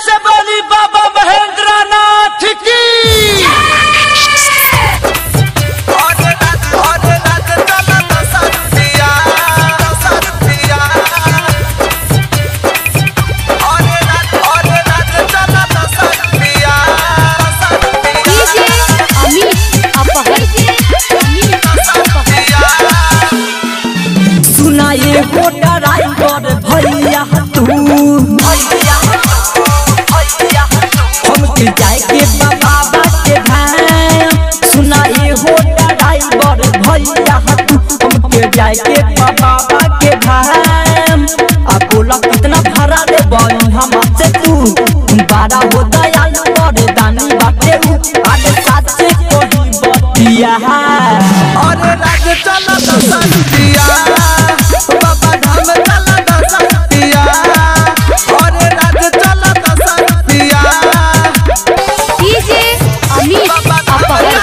से बोली बाबा महेंद्र नाथ की। सुनाए गोटा राइटर भैया तू हमके जाए के बाबा के भाई। सुनाए गोटा राइटर भैया तू हमके जाए के बाबा के भाई। आ बोला कितना भाड़ा दे बनी हमसे तू बारा हो दयालु बड़े दानी बाटे आगे साथ से कोई बतिया और राज चला तो संतिया बाबा धाम चला तो संतिया और राज चला तो संतिया डीजे अमित अपहर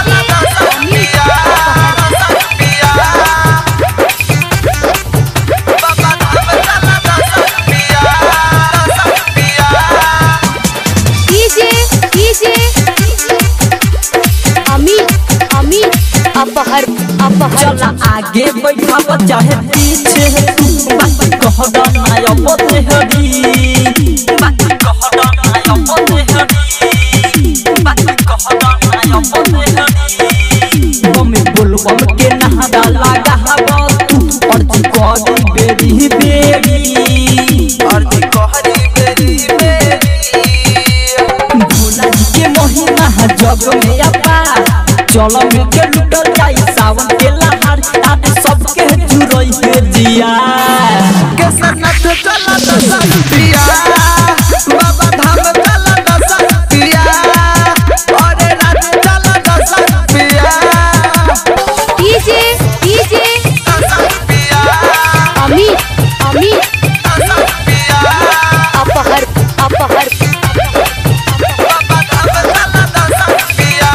अपहर अपहर चला आगे बैठा चाहे पीछे बाकी कहना ना अपने हरी बाकी कहना ना अपने हरी बाकी कहना ना अपने हरी हमें बोलबम के नहादा लगा हवा तू और कहरी बेरी बेरी और कहरी बेरी बेरी भोला जी के महिमा जग में अपा चलो मिलके लुटल जाई सावन के लहर आज सबके जुरई के जिया केसरनाथ चला तो संतिया बाबा धाम चला तो संतिया और राज चला तो संतिया डीजे डीजे संतिया अमित अमित संतिया अपहर अपहर बाबा धाम चला तो संतिया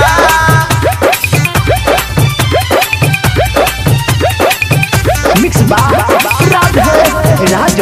मिक्स राजा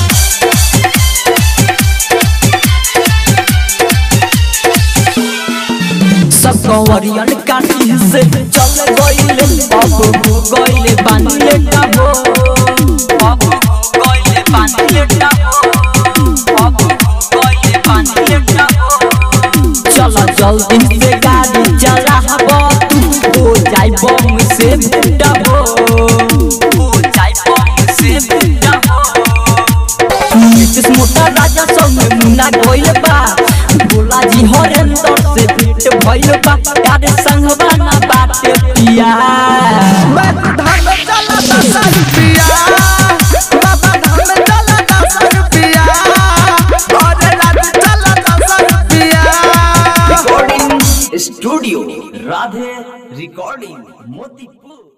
सब कंवरियन काटी से चल गइले अब हो गइले बानी लेटा हो अब हो गइले बानी लेटा हो अब हो गइले बानी लेटा हो चला जल्दी से गाड़ी चला हबो तू हो जाई बम से बेटा हो जाई बम से बेटा हो नीतीश मोटा राजा संग मुन्ना गइल बा भोला जी हरेंद्र से भेंट भइल बा यार संगवा ना बाटे पिया धाम चला तो संतिया बाबा धाम चला तो संतिया और राज चला तो Santiya recording studio Radhe recording Motipur.